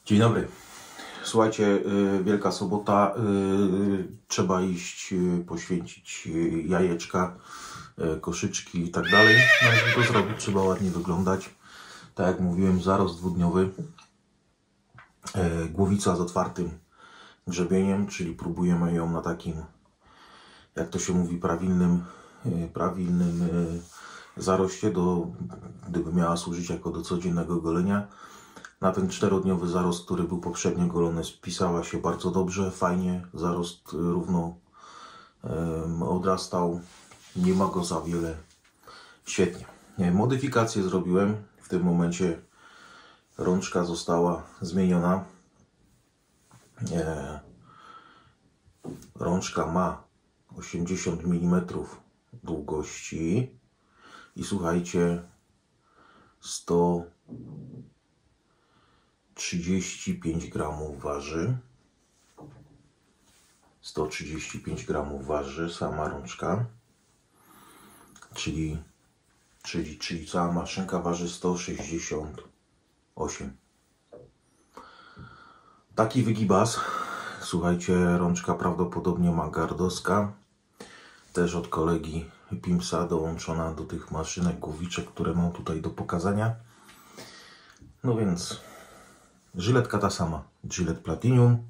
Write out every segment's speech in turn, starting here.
Dzień dobry. Słuchajcie, Wielka Sobota, trzeba iść poświęcić jajeczka, koszyczki i tak dalej. No, żeby to zrobić, trzeba ładnie wyglądać. Tak jak mówiłem, zarost dwudniowy, głowica z otwartym grzebieniem, czyli próbujemy ją na takim, jak to się mówi, prawilnym zaroście, gdyby miała służyć jako do codziennego golenia. Na ten 4-dniowy zarost, który był poprzednio golony, spisała się bardzo dobrze, fajnie. Zarost równo odrastał, nie ma go za wiele. Świetnie. Modyfikacje zrobiłem. W tym momencie rączka została zmieniona. Rączka ma 80 mm długości i słuchajcie, 135 gramów waży. 135 gramów waży sama rączka, czyli cała maszynka waży 168. Taki wygibas. Słuchajcie, rączka prawdopodobnie magardowska, też od kolegi Pimsa, dołączona do tych maszynek głowiczek, które mam tutaj do pokazania. No więc żyletka ta sama, Gillette Platinum.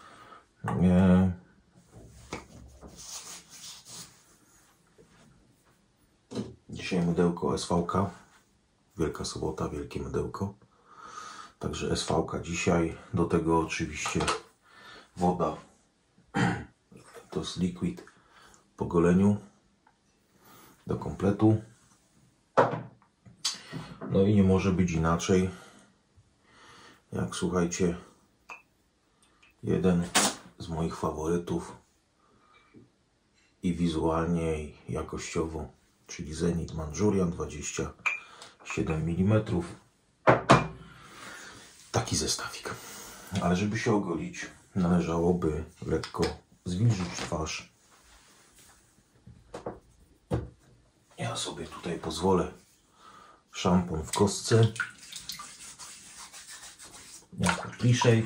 Dzisiaj mydełko SV-ka, Wielka Sobota, wielkie mydełko. Także SV-ka dzisiaj, do tego oczywiście woda, to jest liquid po goleniu do kompletu. No i nie może być inaczej, jak słuchajcie, jeden z moich faworytów i wizualnie i jakościowo, czyli Zenit Manchurian 27 mm. Taki zestawik. Ale żeby się ogolić, należałoby lekko zwilżyć twarz. Ja sobie tutaj pozwolę szampon w kostce jako Pre-Shave.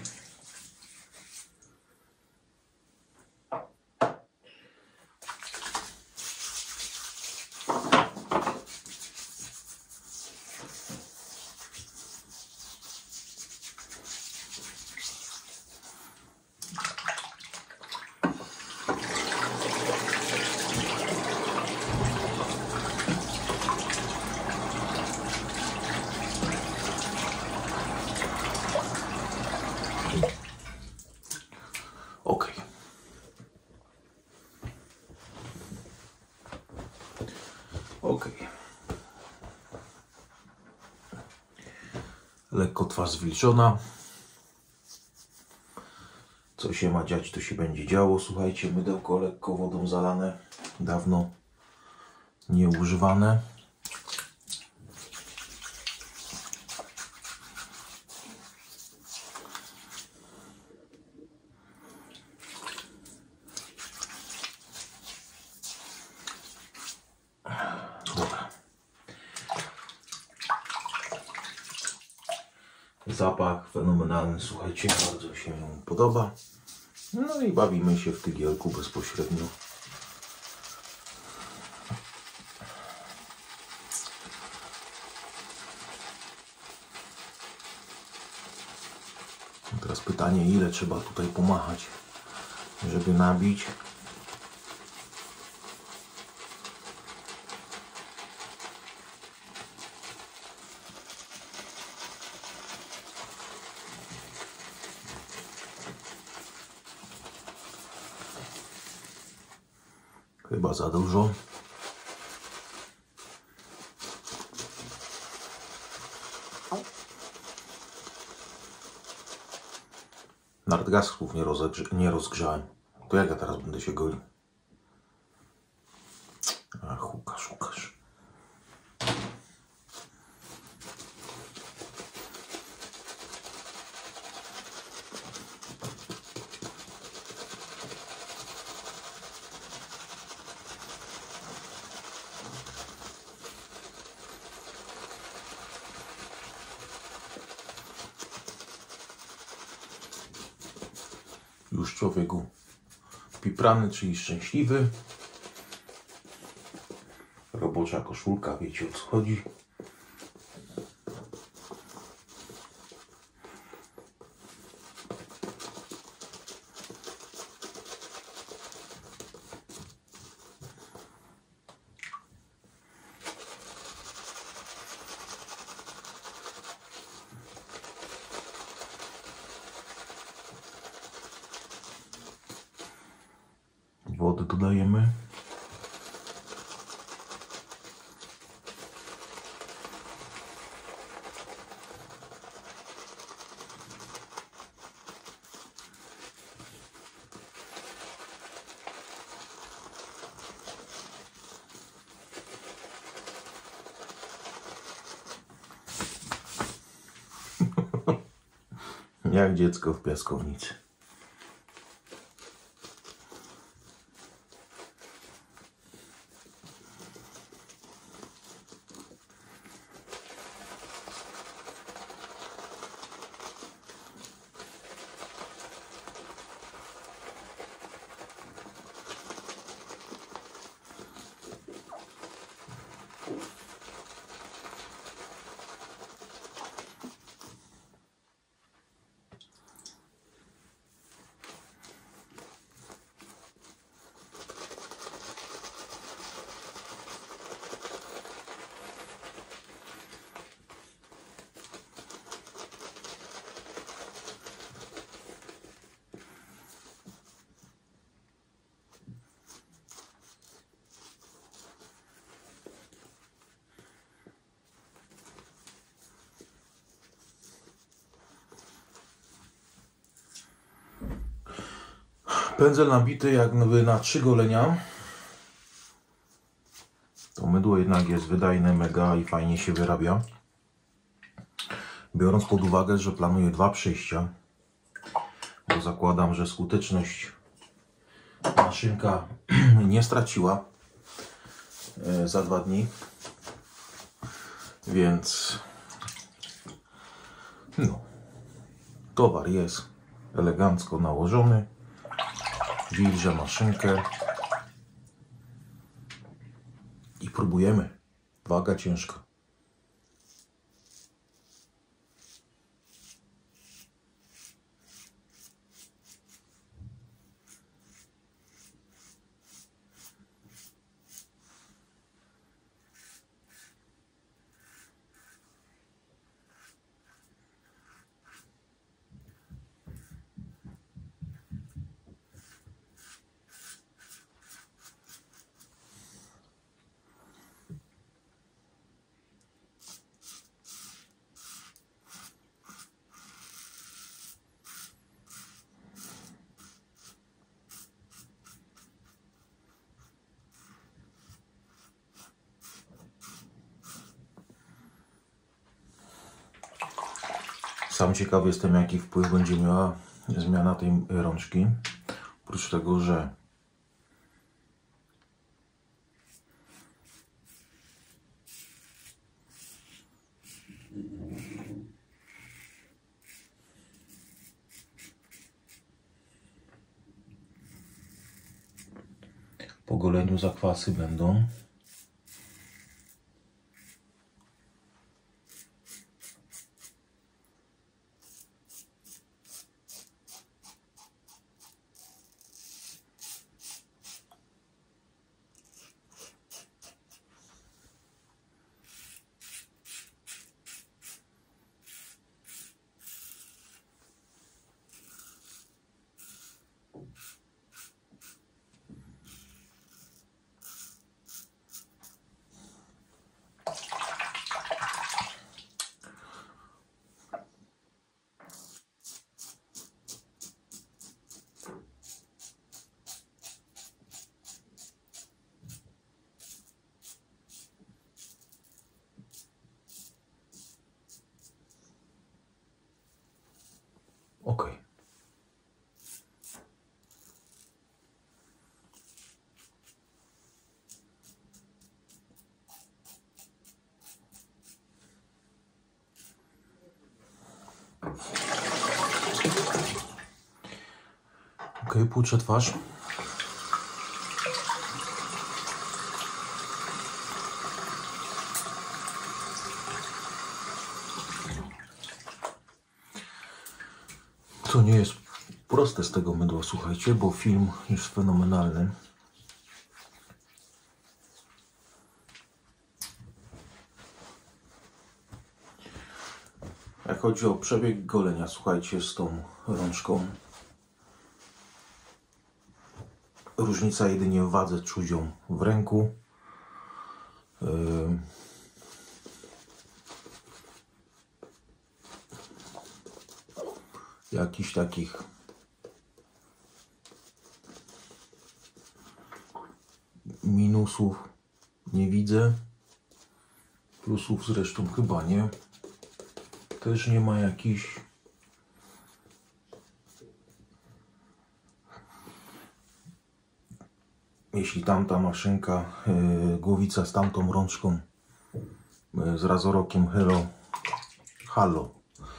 Ok. Ok. Lekko twarz zwilżona. Co się ma dziać, to się będzie działo. Słuchajcie, mydełko lekko wodą zalane. Dawno nieużywane. Dobra. Zapach fenomenalny, słuchajcie, bardzo się mi podoba. No i bawimy się w tygielku bezpośrednio. Teraz pytanie, ile trzeba tutaj pomachać, żeby nabić. Chyba za dużo. Nadgarstków nie rozgrzałem. To jak ja teraz będę się golił? Ach, Łukasz. Już człowieku piprany, czyli szczęśliwy. Robocza koszulka, wiecie o co chodzi. Wodę dodajemy. Jak dziecko w piaskownicy. Pędzel nabity jak na 3 golenia. To mydło jednak jest wydajne, mega i fajnie się wyrabia. Biorąc pod uwagę, że planuję 2 przejścia, bo zakładam, że skuteczność maszynka nie straciła za 2 dni. Więc no, towar jest elegancko nałożony. Wilżę maszynkę i próbujemy. Waga ciężka. Sam ciekaw jestem, jaki wpływ będzie miała zmiana tej rączki. Oprócz tego, że po goleniu zakwasy będą. płuczę twarz. To nie jest proste z tego mydła, słuchajcie, bo film jest fenomenalny. Jak chodzi o przebieg golenia, słuchajcie, z tą rączką, różnica jedynie w wadze czuć ją w ręku. Jakichś takich minusów nie widzę. Plusów zresztą chyba nie. Też nie ma jakichś. Jeśli tamta maszynka, głowica z tamtą rączką, z razorokiem Halo,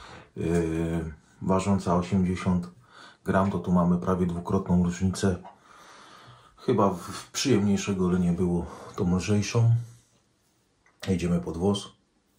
ważąca 80 gram, to tu mamy prawie dwukrotną różnicę. Chyba w przyjemniejsze golenie było tą lżejszą. Jedziemy pod włos.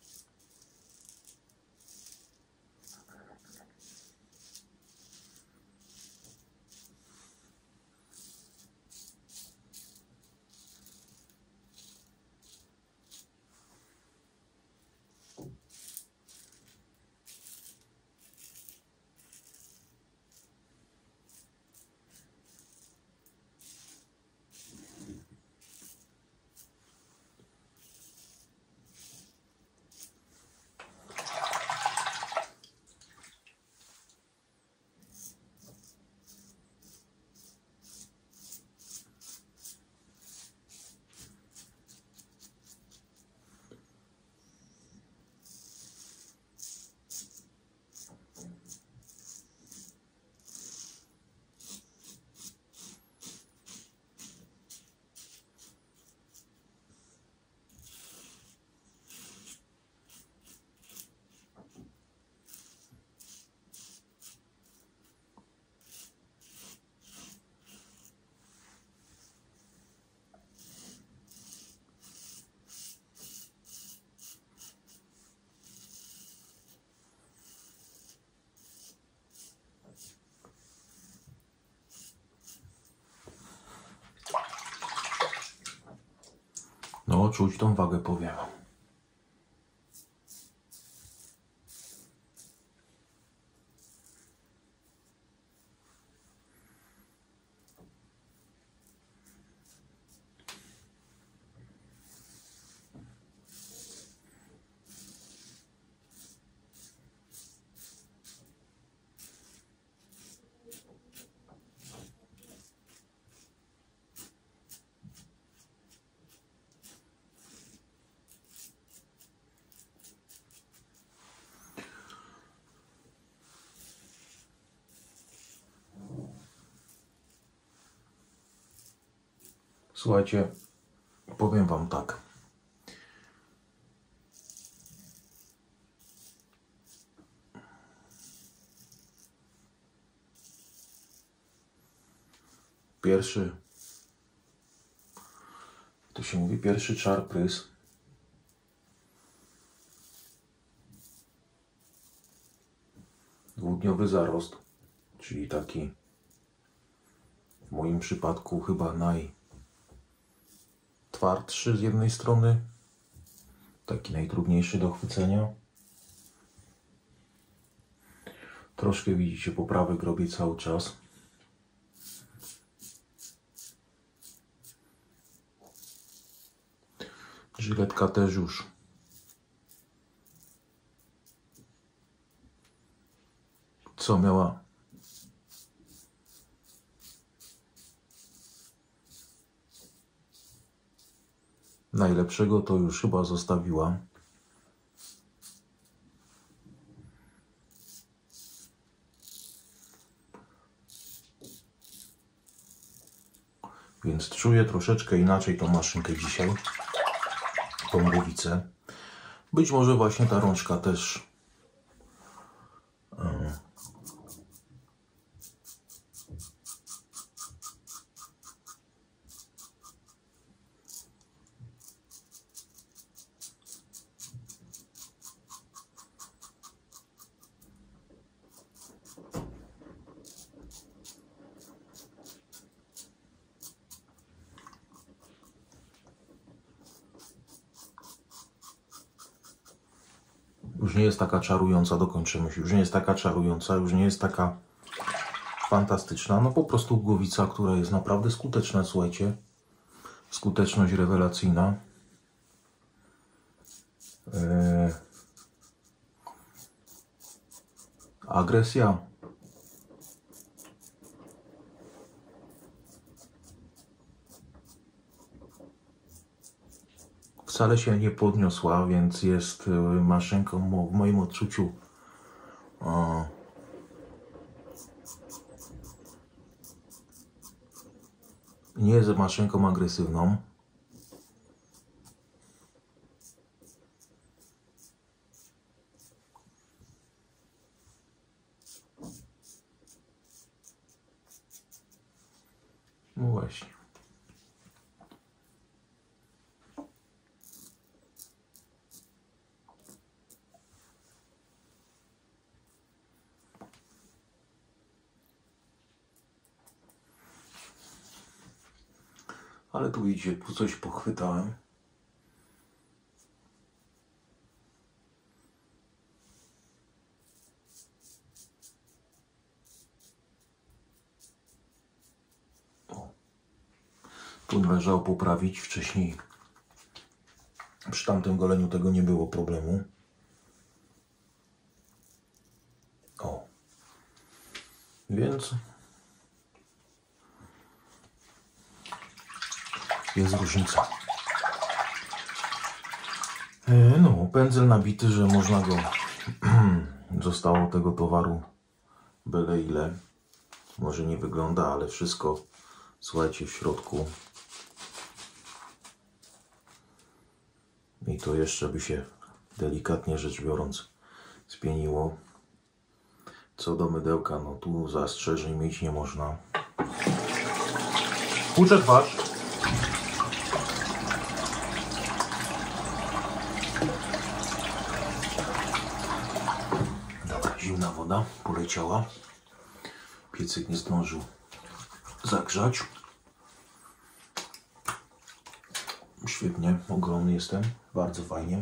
No, czuć tą wagę, powiem. Słuchajcie, powiem wam tak. To się mówi, pierwszy czar prys. Dwudniowy zarost, czyli taki w moim przypadku chyba najtwardszy z jednej strony, taki najtrudniejszy do chwycenia. Troszkę widzicie, poprawek robię cały czas. Żyletka też już co miała najlepszego, to już chyba zostawiła. Więc czuję troszeczkę inaczej tą maszynkę dzisiaj, tą głowicę. Być może właśnie ta rączka też Już nie jest taka czarująca, dokończę myśl, już nie jest taka czarująca, już nie jest taka fantastyczna. No po prostu głowica, która jest naprawdę skuteczna, słuchajcie. Skuteczność rewelacyjna. Agresja. Wcale się nie podniosła, więc jest maszynką w moim odczuciu nie jest maszynką agresywną. No właśnie. Ale tu idzie, tu coś pochwytałem. O. Tu należało poprawić wcześniej. Przy tamtym goleniu tego nie było problemu. O. Więc jest różnica. No, pędzel nabity, że można go... Zostało tego towaru byle ile. Może nie wygląda, ale wszystko, słuchajcie, w środku. I to jeszcze by się, delikatnie rzecz biorąc, spieniło. Co do mydełka, no tu zastrzeżeń mieć nie można. Puczę twarz. Dobra, zimna woda poleciała. Piecyk nie zdążył zagrzać. Świetnie, ogromny jestem, bardzo fajnie.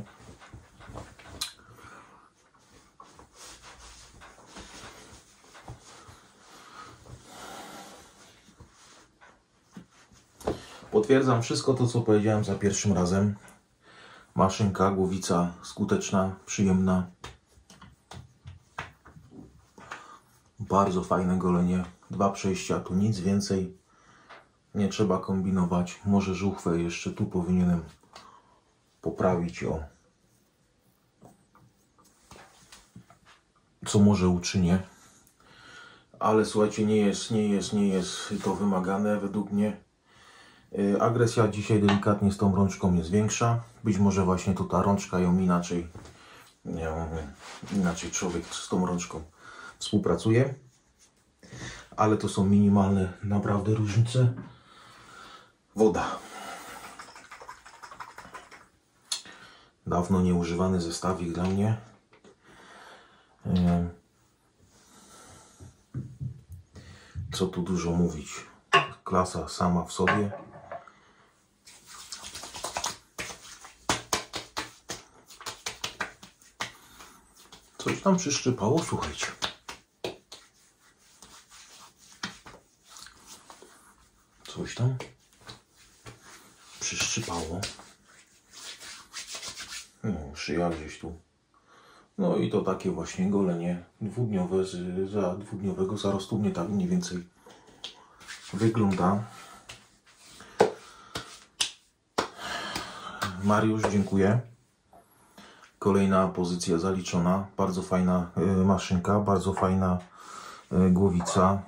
Potwierdzam wszystko to, co powiedziałem za pierwszym razem. Maszynka, głowica skuteczna, przyjemna. Bardzo fajne golenie. 2 przejścia, tu nic więcej nie trzeba kombinować. Może żuchwę jeszcze tu powinienem poprawić, o. Co może uczynię. Ale słuchajcie, nie jest to wymagane według mnie. Agresja dzisiaj delikatnie z tą rączką jest większa. Być może właśnie tu ta rączka ją inaczej, inaczej człowiek z tą rączką współpracuje. Ale to są minimalne naprawdę różnice. Woda. Dawno nieużywany zestawik dla mnie. Co tu dużo mówić. Klasa sama w sobie. Coś tam przyszczypało, słuchajcie. Coś tam przyszczypało. No, szyja gdzieś tu. No i to takie właśnie golenie dwudniowe za dwudniowego zarostu mnie tak mniej więcej wygląda. Mariusz, dziękuję. Kolejna pozycja zaliczona. Bardzo fajna maszynka, bardzo fajna głowica.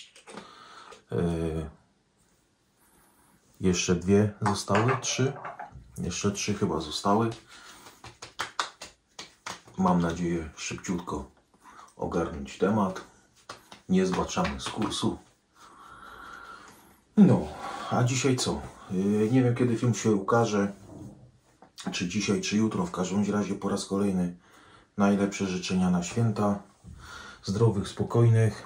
Jeszcze 2 zostały, 3. Jeszcze 3 chyba zostały. Mam nadzieję szybciutko ogarnąć temat. Nie zbaczamy z kursu. No, a dzisiaj co? Nie wiem, kiedy film się ukaże. Czy dzisiaj, czy jutro. W każdym razie po raz kolejny najlepsze życzenia na święta. Zdrowych, spokojnych,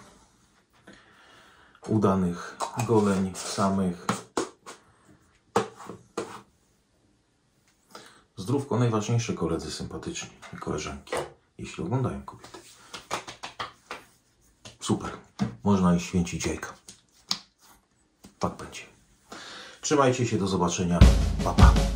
udanych goleń samych. Zdrówko najważniejsze, koledzy sympatyczni i koleżanki. jeśli oglądają kobiety. Super. Można iść święcić jajka. Tak będzie. Trzymajcie się, do zobaczenia. Pa, pa.